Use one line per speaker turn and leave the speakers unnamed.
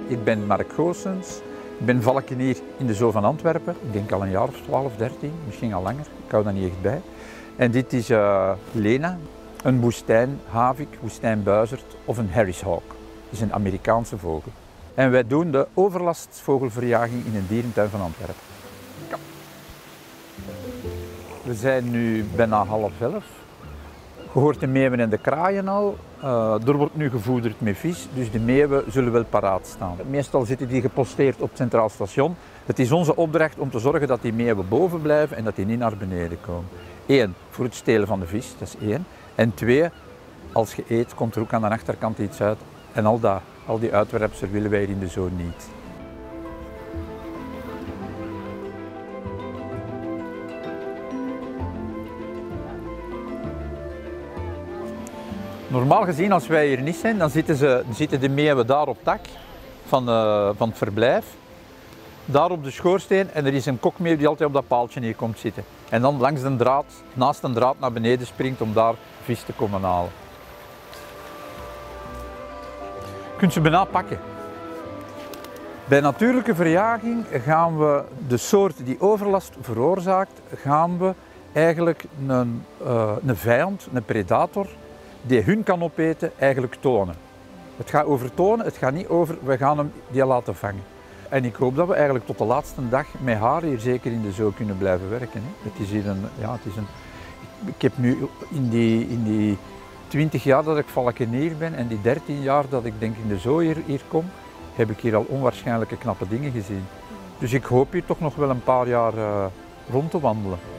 Ik ben Mark Goossens. Ik ben valkenier in de Zoo van Antwerpen. Ik denk al een jaar of 12, 13, misschien al langer. Ik hou daar niet echt bij. En dit is Lena, een woestijnhavik, woestijnbuizerd of een harrishawk. Dat is een Amerikaanse vogel. En wij doen de overlastvogelverjaging in een dierentuin van Antwerpen. Ja. We zijn nu bijna 10:30. Je hoort de meeuwen en de kraaien al. Er wordt nu gevoederd met vis, dus de meeuwen zullen wel paraat staan. Meestal zitten die geposteerd op het Centraal Station. Het is onze opdracht om te zorgen dat die meeuwen boven blijven en dat die niet naar beneden komen. 1, voor het stelen van de vis, dat is 1. En 2, als je eet, komt er ook aan de achterkant iets uit. En al die uitwerpselen willen wij hier in de zoo niet. Normaal gezien, als wij hier niet zijn, dan zitten de meeuwen daar op het dak van het verblijf. Daar op de schoorsteen en er is een kokmeeuw die altijd op dat paaltje hier komt zitten. En dan langs de draad, naast een draad naar beneden springt om daar vis te komen halen. Je kunt ze bijna pakken. Bij natuurlijke verjaging gaan we de soort die overlast veroorzaakt, gaan we eigenlijk een vijand, een predator, die hun kan opeten, eigenlijk tonen. Het gaat over tonen, het gaat niet over we gaan hem die laten vangen. En ik hoop dat we eigenlijk tot de laatste dag met haar hier zeker in de zoo kunnen blijven werken. Hè. Het is hier ik heb nu in die 20 jaar dat ik valkenier ben en die 13 jaar dat ik denk in de zoo hier kom, heb ik hier al onwaarschijnlijke knappe dingen gezien. Dus ik hoop hier toch nog wel een paar jaar rond te wandelen.